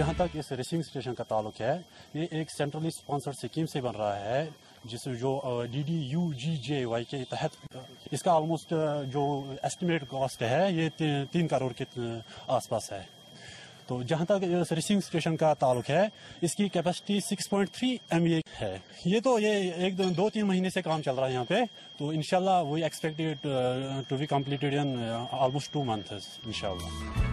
جہاں تک اس receiving station کا تعلق ہے، یہ ایک سینٹرلی اسپانسرڈ اسکیم سے بن رہا ہے، جو DDUGJY کے تحت اس کا آلموسٹ جو ایسٹیمیٹ کاسٹ ہے یہ 3 کروڑ کے آس پاس ہے۔ تو جہاں تک اس ریسیونگ اسٹیشن کا تعلق ہے، اس کی کیپیسٹی 6.3 MVA ہے۔ یہ ایک 2-3 مہینے سے کام چل رہا ہے یہاں پہ، تو انشاءاللہ we expect to be completed in almost 2 months انشاءاللہ۔